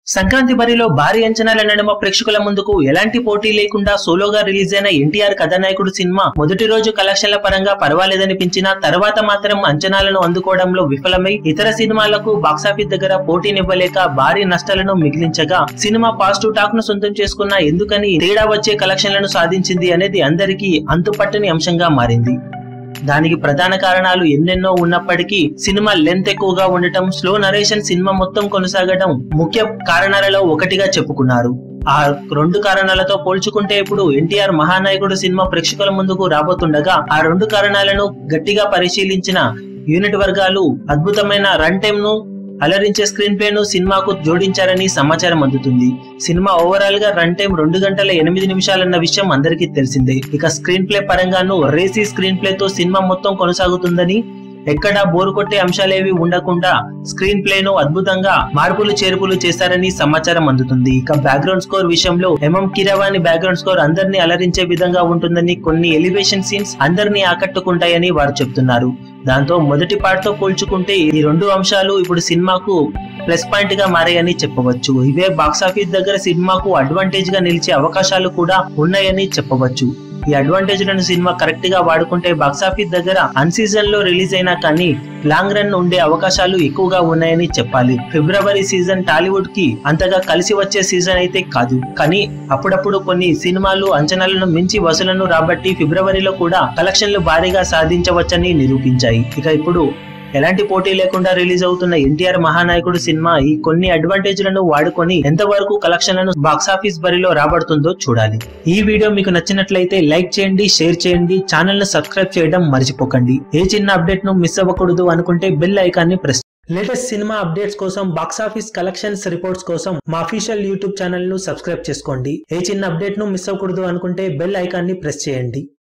సంక్రాంతి బరిలో భారీ అంచనాల నడుమ ప్రేక్షకుల ముందుకు ఎలాంటి పోటీ లేకుండా సోలోగా రిలీజ్ అయిన ఎన్టీఆర్ కథానాయకుడు సినిమా మొదటి రోజు కలెక్షన్ల పరంగా పర్వాలేదనిపించినా తర్వాత మాత్రం అంచనాలను అందుకోవడంలో విఫలమై ఇతర సినిమాలకు బాక్సాఫీస్ దగ్గర పోటీనివ్వలేక భారీ నష్టాలను మిగిలించగా సినిమా పాజిటివ్ టాక్ ను సొంతం చేసుకున్న ఎందుకని తేడా వచ్చే కలెక్షన్లను సాధించింది అనేది అందరికీ అంతుపట్టని అంశంగా మారింది. దానికి ప్రధాన కారణాలు ఎన్నెన్నో ఉన్నప్పటికీ సినిమా లెంత్ ఎక్కువగా ఉండటం, స్లో నరేషన్ సినిమా మొత్తం కొనసాగడం ముఖ్య కారణాలలో ఒకటిగా చెప్పుకున్నారు. ఆ రెండు కారణాలతో పోల్చుకుంటే ఇప్పుడు ఎన్టీఆర్ మహానాయకుడు సినిమా ప్రేక్షకుల ముందుకు రాబోతుండగా ఆ రెండు కారణాలను గట్టిగా పరిశీలించిన యూనిట్ వర్గాలు అద్భుతమైన రన్ టైమ్ ను, అలరించే స్క్రీన్ ప్లే ను సినిమాకు జోడించారని సమాచారం అందుతుంది. సినిమా ఓవరాల్ గా రన్ టైం 2 గంటల 8 నిమిషాలన్న విషయం అందరికీ తెలిసిందే. ఇక స్క్రీన్ ప్లే పరంగాను రేసీ స్క్రీన్ ప్లే తో సినిమా మొత్తం కొనసాగుతుందని, ఎక్కడా బోరు కొట్టే అంశాలేవి ఉండకుండా స్క్రీన్ ప్లే ను అద్భుతంగా మార్పులు చేర్పులు చేశారని సమాచారం అందుతుంది. ఇక బ్యాక్గ్రౌండ్ స్కోర్ విషయంలో ఎంఎం కీరవాణి బ్యాక్గ్రౌండ్ స్కోర్ అందరినీ అలరించే విధంగా ఉంటుందని, కొన్ని ఎలివేషన్ సీన్స్ అందరినీ ఆకట్టుకుంటాయని వారు చెప్తున్నారు. దాంతో మొదటి పార్ట్ తో పోల్చుకుంటే ఈ రెండు అంశాలు ఇప్పుడు సినిమాకు ప్లస్ పాయింట్ గా మారాయని చెప్పవచ్చు. ఇవే బాక్సాఫీస్ దగ్గర సినిమాకు అడ్వాంటేజ్ గా నిలిచే అవకాశాలు కూడా ఉన్నాయని చెప్పవచ్చు. ఈ అడ్వాంటేజ్ లను సినిమా కరెక్ట్ గా వాడుకుంటే బాక్సాఫీస్ దగ్గర అన్ సీజన్ లో రిలీజ్ అయినా కానీ లాంగ్ రన్ ఉండే అవకాశాలు ఎక్కువగా ఉన్నాయని చెప్పాలి. ఫిబ్రవరి సీజన్ టాలీవుడ్ కి అంతగా కలిసి వచ్చే సీజన్ అయితే కాదు, కానీ అప్పుడప్పుడు కొన్ని సినిమాలు అంచనాలను మించి వసూలను రాబట్టి ఫిబ్రవరిలో కూడా కలెక్షన్లు భారీగా సాధించవచ్చని నిరూపించాయి. ఇక ఇప్పుడు ఎలాంటి పోటీ లేకుండా రిలీజ్ అవుతున్న ఎన్టీఆర్ మహానాయకుడు సినిమా ఈ కొన్ని అడ్వాంటేజ్లను వాడుకొని ఎంతవరకు కలెక్షన్లను బాక్సాఫీస్ బరిలో రాబడుతుందో చూడాలి. ఈ వీడియో మీకు నచ్చినట్లయితే లైక్ చేయండి, షేర్ చేయండి, ఛానల్ ను సబ్స్క్రైబ్ చేయడం మర్చిపోకండి. ఏ చిన్న అప్డేట్ ను మిస్ అవ్వకూడదు అనుకుంటే బెల్ ఐకాన్ ని ప్రెస్. లేటెస్ట్ సినిమా అప్డేట్స్ కోసం, బాక్సాఫీస్ కలెక్షన్స్ రిపోర్ట్స్ కోసం మా అఫీషియల్ యూట్యూబ్ ఛానల్ ను సబ్స్క్రైబ్ చేసుకోండి. ఏ చిన్న అప్డేట్ ను మిస్ అవ్వకూడదు అనుకుంటే బెల్ ఐకాన్ ని ప్రెస్ చేయండి.